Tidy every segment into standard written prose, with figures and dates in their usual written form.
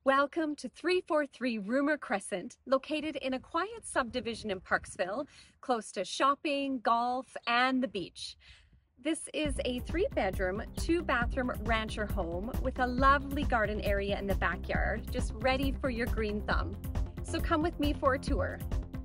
Welcome to 343 Rheumer Crescent, located in a quiet subdivision in Parksville, close to shopping, golf, and the beach. This is a 3-bedroom, 2-bathroom rancher home with a lovely garden area in the backyard, just ready for your green thumb. So come with me for a tour.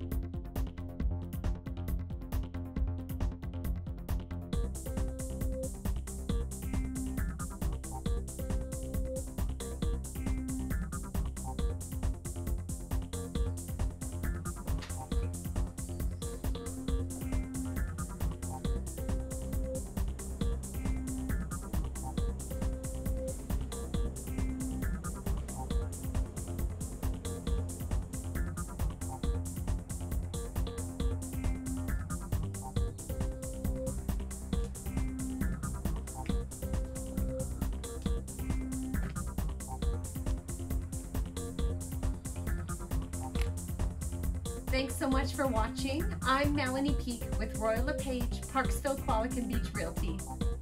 Thanks so much for watching. I'm Melanie Peake with LePage, Parksville-Qualicum Beach Realty.